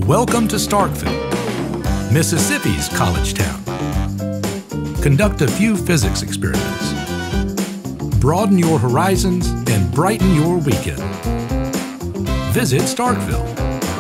Welcome to Starkville, Mississippi's college town. Conduct a few physics experiments. Broaden your horizons and brighten your weekend. Visit Starkville.